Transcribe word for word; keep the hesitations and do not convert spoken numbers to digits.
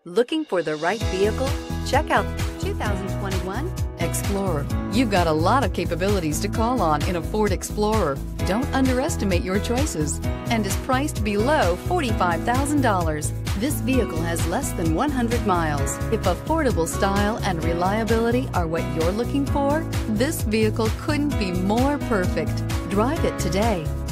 Looking for the right vehicle? Check out two thousand twenty-one Explorer. You've got a lot of capabilities to call on in a Ford Explorer. Don't underestimate your choices, and is priced below forty-five thousand dollars. This vehicle has less than one hundred miles. If affordable style and reliability are what you're looking for, this vehicle couldn't be more perfect. Drive it today.